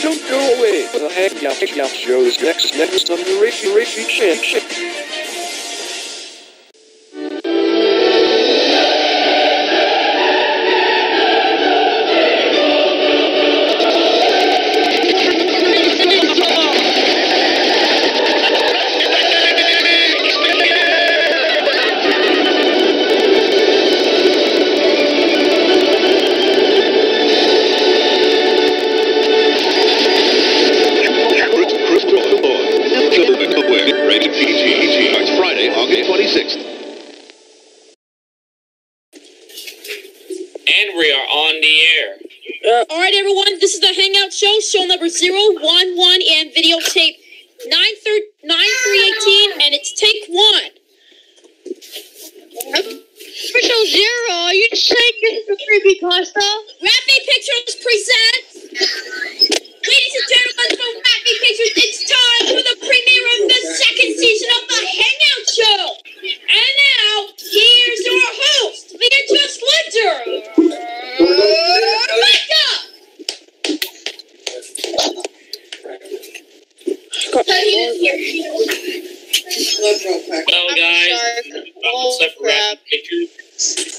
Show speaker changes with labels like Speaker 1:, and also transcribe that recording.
Speaker 1: Don't go away. The Hangout show is next on the Ricky Shake.
Speaker 2: Rated PG. Starts Friday, August 26th.
Speaker 3: And we are on the air.
Speaker 4: Alright everyone, this is the Hangout show, show number 011 and videotape 9318, and it's take 1.
Speaker 5: For show 0, are you saying this is a creepy Costa?
Speaker 4: Rappy Pictures presents, ladies and gentlemen from Rappy Pictures, it's time for the premiere of the second season of the Hangout show. And now, here's your host, the Interest Ledger, Micah!
Speaker 3: Well, guys,
Speaker 5: Oh, crap.
Speaker 3: Pictures.